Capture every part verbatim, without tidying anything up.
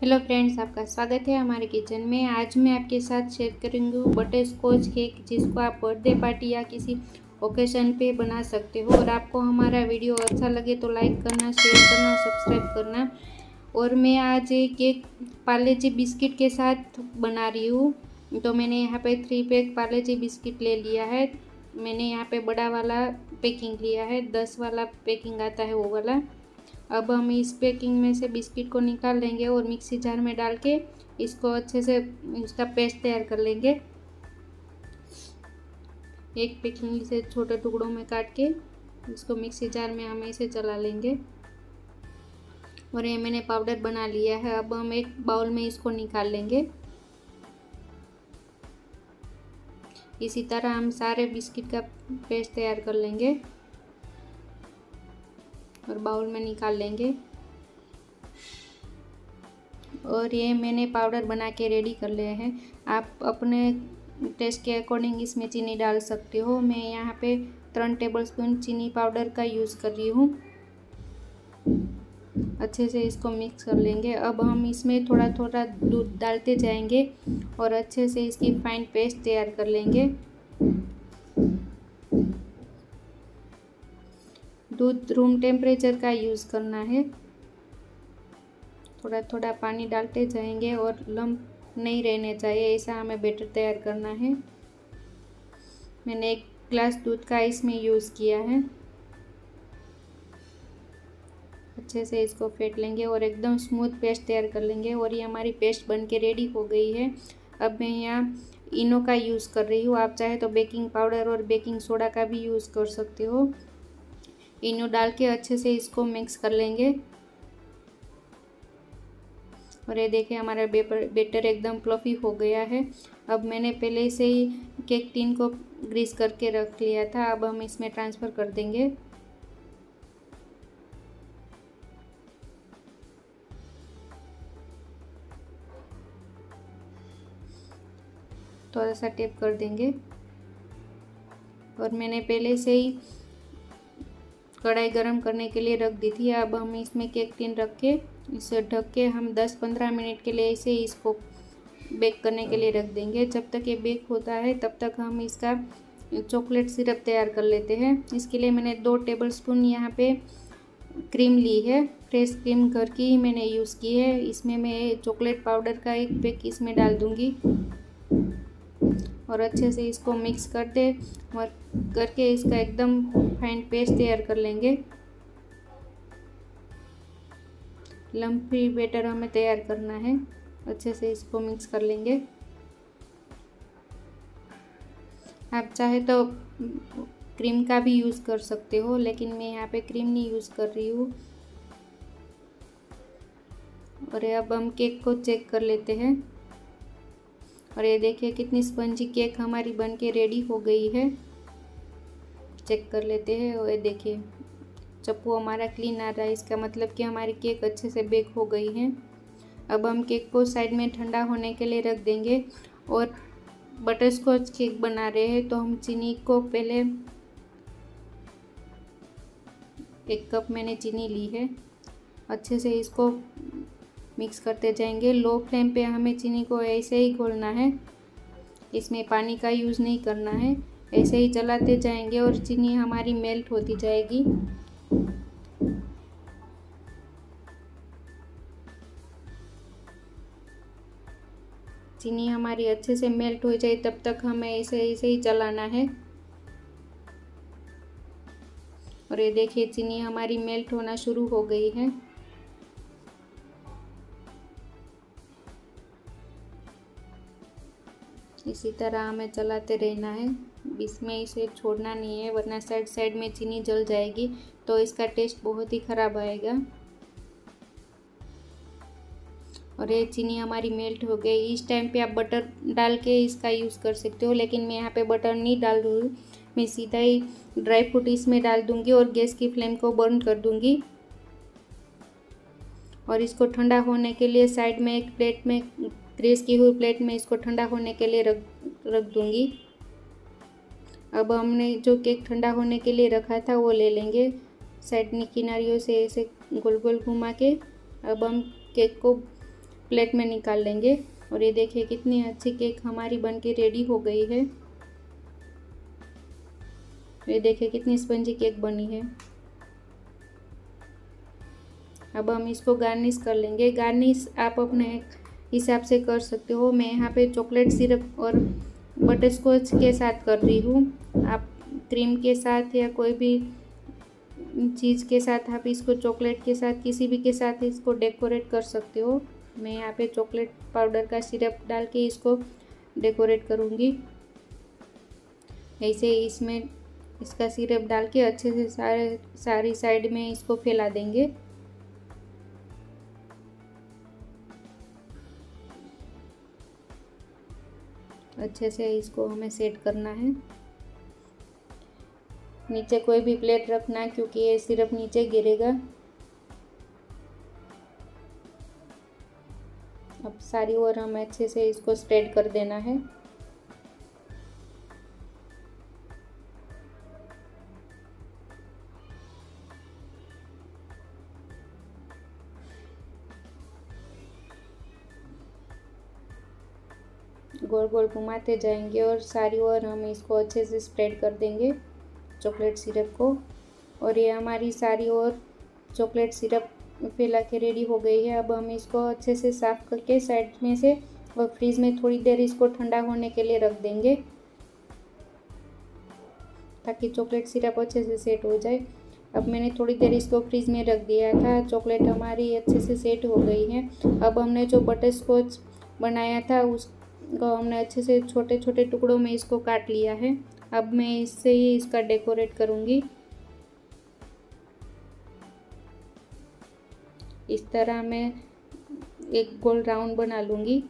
Hello friends, आपका स्वागत है हमारे किचन में। आज मैं आपके साथ शेयर करूँगी बटर स्कॉच केक, जिसको आप बर्थडे पार्टी या किसी ओकेशन पे बना सकते हो। और आपको हमारा वीडियो अच्छा लगे तो लाइक करना, शेयर करना, सब्सक्राइब करना। और मैं आज एक केक पार्ले जी बिस्किट के साथ बना रही हूँ। तो मैंने यहाँ पे three pack Parle G biscuit ले लिया है। मैंने यहाँ पे बड़ा वाला पैकिंग लिया है, दस वाला पैकिंग आता है वो वाला। अब हम इस पैकिंग में से बिस्किट को निकाल लेंगे और मिक्सी जार में डाल के इसको अच्छे से इसका पेस्ट तैयार कर लेंगे। एक पैकिंग से छोटे टुकड़ों में काट के इसको मिक्सी जार में हम इसे चला लेंगे। और ये मैंने पाउडर बना लिया है। अब हम एक बाउल में इसको निकाल लेंगे। इसी तरह हम सारे बिस्किट का पेस्ट तैयार कर लेंगे और बाउल में निकाल लेंगे। और ये मैंने पाउडर बना के रेडी कर लिए हैं। आप अपने टेस्ट के अकॉर्डिंग इसमें चीनी डाल सकते हो। मैं यहाँ पे तीन टेबलस्पून चीनी पाउडर का यूज़ कर रही हूँ। अच्छे से इसको मिक्स कर लेंगे। अब हम इसमें थोड़ा थोड़ा दूध डालते जाएंगे और अच्छे से इसकी फाइन पेस्ट तैयार कर लेंगे। दूध रूम टेम्परेचर का यूज़ करना है। थोड़ा थोड़ा पानी डालते जाएंगे और लम्प नहीं रहने चाहिए, ऐसा हमें बैटर तैयार करना है। मैंने एक ग्लास दूध का इसमें यूज़ किया है। अच्छे से इसको फेंट लेंगे और एकदम स्मूथ पेस्ट तैयार कर लेंगे। और ये हमारी पेस्ट बन के रेडी हो गई है। अब मैं यहाँ इनो का यूज़ कर रही हूँ। आप चाहे तो बेकिंग पाउडर और बेकिंग सोडा का भी यूज़ कर सकते हो। इनो डाल के अच्छे से इसको मिक्स कर लेंगे। और ये देखिए हमारा बैटर एकदम फ्लफी हो गया है। अब मैंने पहले से ही केक टिन को ग्रीस करके रख लिया था। अब हम इसमें ट्रांसफ़र कर देंगे। थोड़ा सा टेप कर देंगे। और मैंने पहले से ही कढ़ाई गरम करने के लिए रख दी थी। अब हम इसमें केक टिन रख के इसे ढक के हम दस पंद्रह मिनट के लिए इसे इसको बेक करने के लिए रख देंगे। जब तक ये बेक होता है तब तक हम इसका चॉकलेट सिरप तैयार कर लेते हैं। इसके लिए मैंने दो टेबलस्पून यहाँ पे क्रीम ली है। फ्रेश क्रीम घर की ही मैंने यूज़ की है। इसमें मैं चॉकलेट पाउडर का एक पैक इसमें डाल दूँगी और अच्छे से इसको मिक्स कर दे और करके इसका एकदम फाइन पेस्ट तैयार कर लेंगे। लम्प फ्री बैटर हमें तैयार करना है। अच्छे से इसको मिक्स कर लेंगे। आप चाहे तो क्रीम का भी यूज़ कर सकते हो, लेकिन मैं यहाँ पे क्रीम नहीं यूज़ कर रही हूँ। और अब हम केक को चेक कर लेते हैं। और ये देखिए कितनी स्पंजी केक हमारी बन के रेडी हो गई है। चेक कर लेते हैं। और ये देखिए चप्पू हमारा क्लीन आ रहा है, इसका मतलब कि हमारी केक अच्छे से बेक हो गई है। अब हम केक को साइड में ठंडा होने के लिए रख देंगे। और बटर स्कॉच केक बना रहे हैं तो हम चीनी को पहले एक कप मैंने चीनी ली है। अच्छे से इसको मिक्स करते जाएंगे। लो फ्लेम पे हमें चीनी को ऐसे ही घोलना है, इसमें पानी का यूज़ नहीं करना है। ऐसे ही चलाते जाएंगे और चीनी हमारी मेल्ट होती जाएगी। चीनी हमारी अच्छे से मेल्ट हो जाए तब तक हमें ऐसे ऐसे ही चलाना है। और ये देखिए चीनी हमारी मेल्ट होना शुरू हो गई है। इसी तरह हमें चलाते रहना है, बीच में इसे छोड़ना नहीं है, वरना साइड साइड में चीनी जल जाएगी तो इसका टेस्ट बहुत ही ख़राब आएगा। और ये चीनी हमारी मेल्ट हो गई। इस टाइम पे आप बटर डाल के इसका यूज़ कर सकते हो, लेकिन मैं यहाँ पे बटर नहीं डाल रही हूँ। मैं सीधा ही ड्राई फ्रूट इसमें डाल दूँगी और गैस की फ्लेम को बंद कर दूँगी। और इसको ठंडा होने के लिए साइड में एक प्लेट में ग्रीस की हुई प्लेट में इसको ठंडा होने के लिए रख रख दूँगी। अब हमने जो केक ठंडा होने के लिए रखा था वो ले लेंगे। साइड किनारियों से ऐसे गोल गोल घुमा के अब हम केक को प्लेट में निकाल लेंगे। और ये देखिए कितनी अच्छी केक हमारी बनके रेडी हो गई है। ये देखिए कितनी स्पंजी केक बनी है। अब हम इसको गार्निश कर लेंगे। गार्निश आप अपने हिसाब से कर सकते हो। मैं यहाँ पे चॉकलेट सिरप और बटरस्कॉच के साथ कर रही हूँ। आप क्रीम के साथ या कोई भी चीज़ के साथ, आप इसको चॉकलेट के साथ, किसी भी के साथ इसको डेकोरेट कर सकते हो। मैं यहाँ पे चॉकलेट पाउडर का सिरप डाल के इसको डेकोरेट करूँगी। ऐसे इसमें इसका सिरप डाल के अच्छे से सारे सारी साइड में इसको फैला देंगे। अच्छे से इसको हमें सेट करना है। नीचे कोई भी प्लेट रखना है क्योंकि ये सिरप नीचे गिरेगा। अब सारी ओर हम अच्छे से इसको स्प्रेड कर देना है। गोल गोल घुमाते जाएंगे और सारी ओर हम इसको अच्छे से स्प्रेड कर देंगे चॉकलेट सिरप को। और ये हमारी सारी ओर चॉकलेट सिरप फैला के रेडी हो गई है। अब हम इसको अच्छे से साफ़ करके साइड में से और फ्रीज में थोड़ी देर इसको ठंडा होने के लिए रख देंगे ताकि चॉकलेट सिरप अच्छे से सेट हो जाए। अब मैंने थोड़ी देर इसको फ्रीज में रख दिया था। चॉकलेट हमारी अच्छे से सेट हो गई है। अब हमने जो बटर स्कॉच बनाया था उसको हमने अच्छे से छोटे छोटे टुकड़ों में इसको काट लिया है। अब मैं इससे ही इसका डेकोरेट करूँगी। इस तरह मैं एक गोल राउंड बना लूँगी।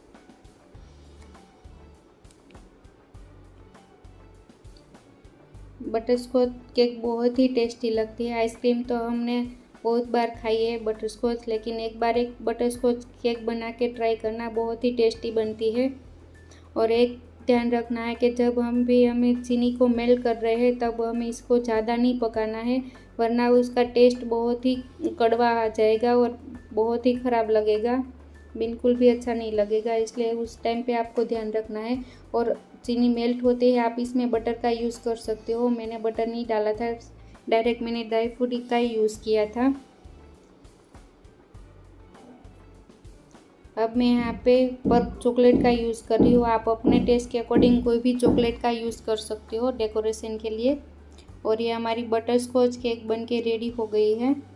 बटरस्कॉच केक बहुत ही टेस्टी लगती है। आइसक्रीम तो हमने बहुत बार खाई है बटरस्कॉच, लेकिन एक बार एक बटरस्कॉच केक बना के ट्राई करना, बहुत ही टेस्टी बनती है। और एक ध्यान रखना है कि जब हम भी हमें चीनी को मेल्ट कर रहे हैं तब हमें इसको ज़्यादा नहीं पकाना है, वरना उसका टेस्ट बहुत ही कड़वा आ जाएगा और बहुत ही ख़राब लगेगा, बिल्कुल भी अच्छा नहीं लगेगा। इसलिए उस टाइम पे आपको ध्यान रखना है। और चीनी मेल्ट होते ही आप इसमें बटर का यूज़ कर सकते हो। मैंने बटर नहीं डाला था, डायरेक्ट मैंने ड्राई फ्रूट का ही यूज़ किया था। अब मैं यहाँ पे पर्क चॉकलेट का यूज़ कर रही हूँ। आप अपने टेस्ट के अकॉर्डिंग कोई भी चॉकलेट का यूज़ कर सकते हो डेकोरेशन के लिए। और ये हमारी बटर स्कॉच केक बन के रेडी हो गई है।